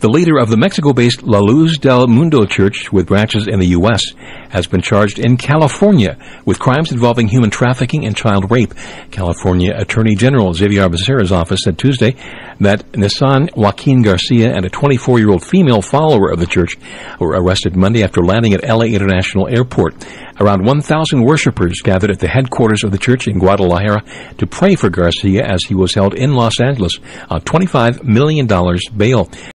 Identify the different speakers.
Speaker 1: The leader of the Mexico-based La Luz del Mundo Church, with branches in the U.S., has been charged in California with crimes involving human trafficking and child rape. California Attorney General Xavier Becerra's office said Tuesday that Nissan Joaquin Garcia and a 24-year-old female follower of the church were arrested Monday after landing at L.A. International Airport. Around 1,000 worshipers gathered at the headquarters of the church in Guadalajara to pray for Garcia as he was held in Los Angeles on $25 million bail.